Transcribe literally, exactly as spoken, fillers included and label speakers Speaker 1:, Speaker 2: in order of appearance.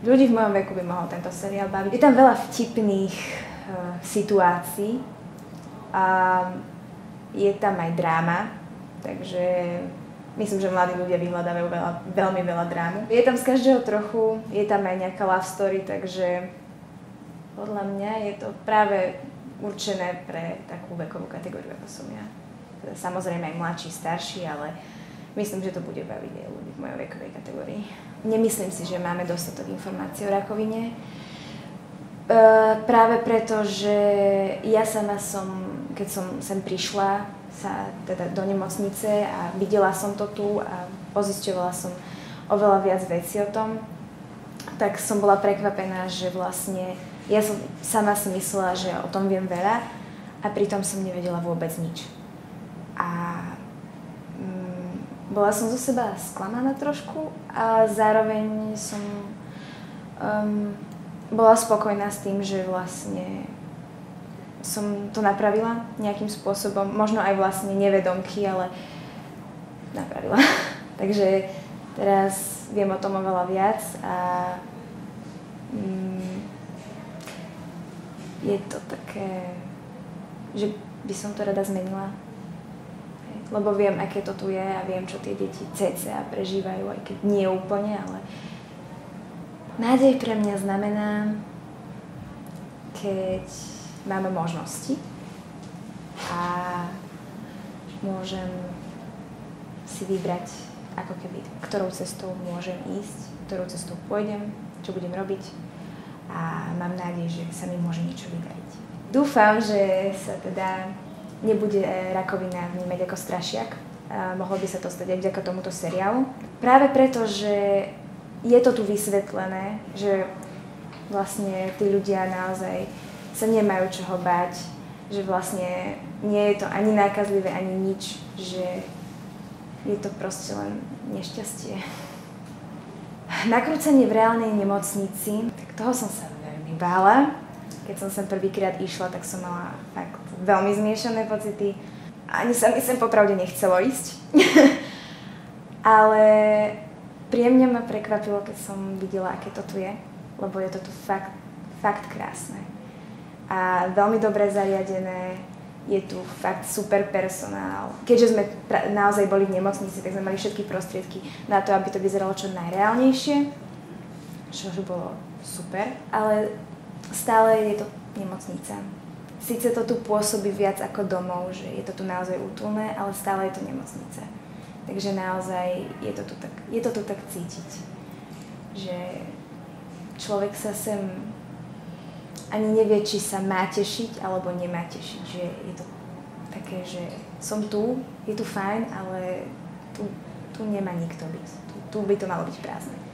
Speaker 1: ľudí v mojom veku by mohol tento seriál baviť. Je tam veľa vtipných uh, situácií a je tam aj dráma, takže myslím, že mladí ľudia vyhľadávajú veľa, veľmi veľa drámu. Je tam z každého trochu, je tam aj nejaká love story, takže podľa mňa je to práve určené pre takú vekovú kategóriu, ako som ja. Samozrejme aj mladší, starší, ale myslím, že to bude baviť aj ľudí v mojej vekovej kategórii. Nemyslím si, že máme dostatok informácií o rakovine. E, práve preto, že ja sama som, keď som sem prišla sa teda do nemocnice a videla som to tu a pozisťovala som oveľa viac vecí o tom, tak som bola prekvapená, že vlastne ja som sama si myslela, že o tom viem veľa a pritom som nevedela vôbec nič. A mm, bola som zo seba sklamaná trošku a zároveň som um, bola spokojná s tým, že vlastne som to napravila nejakým spôsobom, možno aj vlastne nevedomky, ale napravila. Takže teraz viem o tom oveľa viac a mm, je to také, že by som to rada zmenila. Lebo viem, aké to tu je a viem, čo tie deti cca prežívajú, aj keď nie úplne, ale nádej pre mňa znamená, keď máme možnosti a môžem si vybrať, ako keby, ktorou cestou môžem ísť, ktorou cestou pôjdem, čo budem robiť a mám nádej, že sa mi môže niečo vydariť. Dúfam, že sa teda nebude rakovina vnímať ako strašiak. A mohlo by sa to stať aj vďaka tomuto seriálu. Práve preto, že je to tu vysvetlené, že vlastne tí ľudia naozaj sa nemajú čoho báť, že vlastne nie je to ani nákazlivé, ani nič, že je to proste len nešťastie. Nakrúcanie v reálnej nemocnici, tak toho som sa veľmi bála. Keď som sem prvýkrát išla, tak som mala fakt veľmi zmiešané pocity. Ani sa mi sem popravde nechcelo ísť. Ale príjemne ma prekvapilo, keď som videla, aké to tu je, lebo je to tu fakt, fakt krásne. A veľmi dobre zariadené, je tu fakt super personál. Keďže sme pra- naozaj boli v nemocnici, tak sme mali všetky prostriedky na to, aby to vyzeralo čo najreálnejšie, čo bolo super, ale stále je to nemocnica. Sice to tu pôsobí viac ako domov, že je to tu naozaj útulné, ale stále je to nemocnica. Takže naozaj je to tu tak, je to tu tak cítiť, že človek sa sem ani nevie, či sa má tešiť, alebo nemá tešiť, že je to také, že som tu, je tu fajn, ale tu, tu nemá nikto byť. Tu, tu by to malo byť prázdne.